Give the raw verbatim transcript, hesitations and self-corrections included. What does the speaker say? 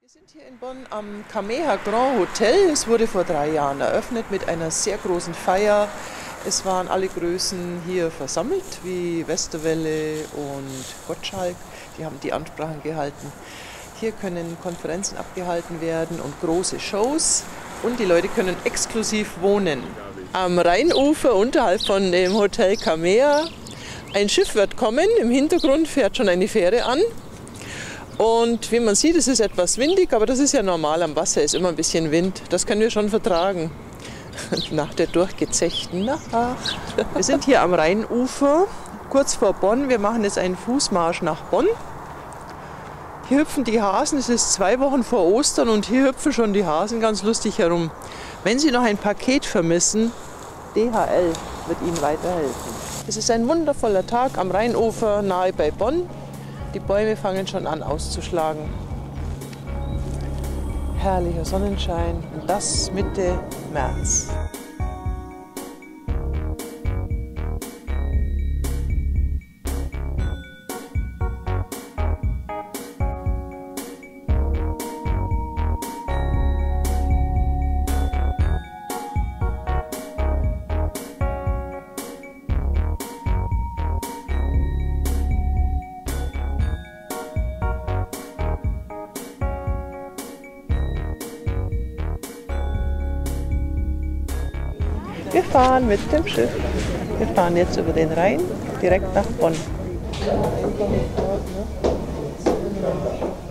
Wir sind hier in Bonn am Kameha Grand Hotel. Es wurde vor drei Jahren eröffnet mit einer sehr großen Feier. Es waren alle Größen hier versammelt, wie Westerwelle und Gottschalk. Die haben die Ansprachen gehalten. Hier können Konferenzen abgehalten werden und große Shows. Und die Leute können exklusiv wohnen. Am Rheinufer unterhalb von dem Hotel Kameha. Ein Schiff wird kommen, im Hintergrund fährt schon eine Fähre an. Und wie man sieht, es ist etwas windig, aber das ist ja normal, am Wasser ist immer ein bisschen Wind. Das können wir schon vertragen. Nach der durchgezechten Nacht. Wir sind hier am Rheinufer, kurz vor Bonn. Wir machen jetzt einen Fußmarsch nach Bonn. Hier hüpfen die Hasen, es ist zwei Wochen vor Ostern und hier hüpfen schon die Hasen ganz lustig herum. Wenn Sie noch ein Paket vermissen, D H L wird Ihnen weiterhelfen. Es ist ein wundervoller Tag am Rheinufer, nahe bei Bonn. Die Bäume fangen schon an auszuschlagen. Herrlicher Sonnenschein und das Mitte März. Wir fahren mit dem Schiff. Wir fahren jetzt über den Rhein direkt nach Bonn.